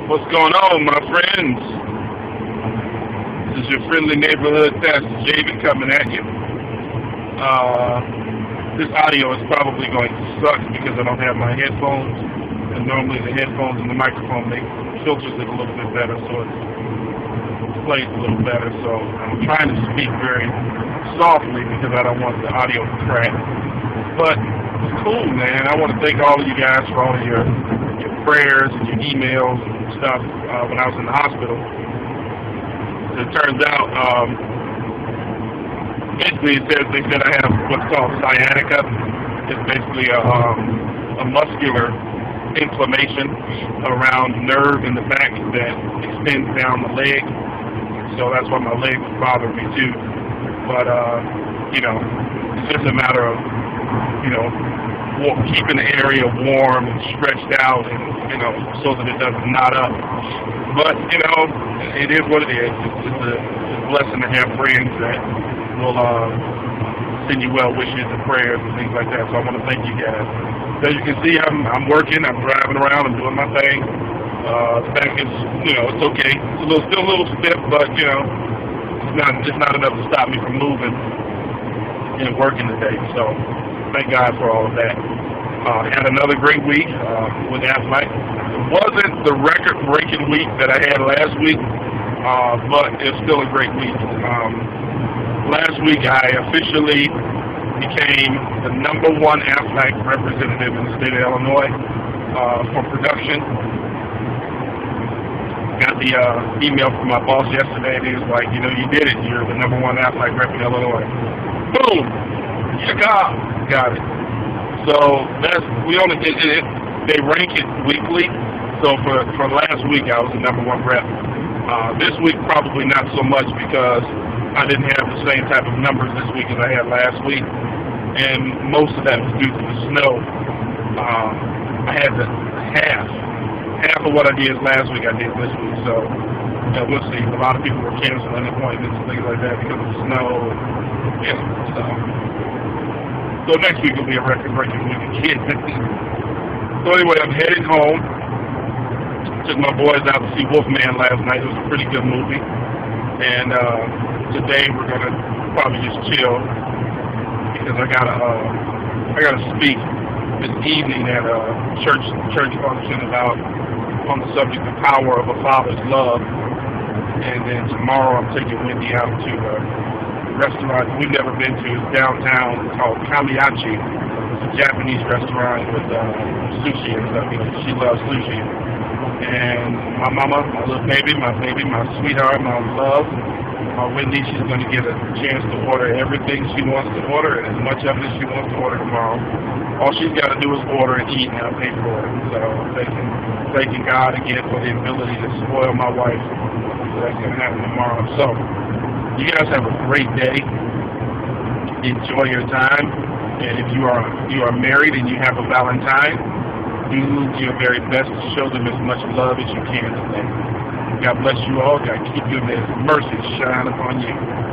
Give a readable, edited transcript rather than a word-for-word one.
What's going on, my friends? This is your friendly neighborhood pastor, David, coming at you. This audio is probably going to suck because I don't have my headphones, and normally the headphones and the microphone filters it a little bit better, so it plays a little better. So I'm trying to speak very softly because I don't want the audio to crack. But it's cool, man. I want to thank all of you guys for all of your prayers and your emails and stuff when I was in the hospital. It turns out, basically they said I have what's called sciatica. It's basically a muscular inflammation around nerve in the back that extends down the leg. So that's why my leg was bothering me too. But, it's just a matter of, keeping the area warm and stretched out and, so that it doesn't knot up. But, it is what it is. It's a blessing to have friends that will send you well wishes and prayers and things like that. So I want to thank you guys. As you can see, I'm working, I'm driving around, I'm doing my thing. The back is, it's okay. It's still a little stiff, but, it's not enough to stop me from moving and working today. So thank God for all of that. Had another great week with Aflac. It wasn't the record-breaking week that I had last week, but it's still a great week. Last week I officially became the #1 Aflac representative in the state of Illinois for production. Got the email from my boss yesterday, and he was like, you did it. You're the #1 Aflac rep in Illinois. Boom! Got it. So they rank it weekly. So for last week I was the #1 rep. This week probably not so much because I didn't have the same type of numbers this week as I had last week, and most of that was due to the snow. I had half of what I did last week I did this week. So we'll see. A lot of people were canceling appointments and things like that because of the snow. So next week will be a record-breaking week again. So anyway, I'm headed home. Took my boys out to see Wolfman last night. It was a pretty good movie. And today we're gonna probably just chill because I gotta speak this evening at a church function on the subject of power of a father's love. And then tomorrow I'm taking Wendy out to restaurant we've never been to. It's downtown. It's called Kamiyachi. It's a Japanese restaurant with sushi and stuff. She loves sushi. And my mama, my little baby, my sweetheart, my love, Wendy, she's going to get a chance to order everything she wants to order and as much of it as she wants to order tomorrow. All she's got to do is order and eat, and I'll pay for it. So thanking God again for the ability to spoil my wife. So that's going to happen tomorrow. So you guys have a great day. Enjoy your time. And if you are married and you have a Valentine, do your very best to show them as much love as you can today. God bless you all. God keep you. May His mercy shine upon you.